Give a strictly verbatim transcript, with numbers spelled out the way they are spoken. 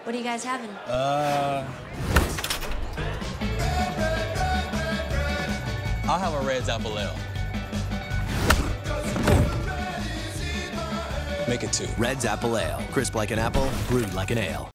What are you guys having? Uh, I'll have a Red's Apple Ale. Make it two. Red's Apple Ale. Crisp like an apple, brewed like an ale.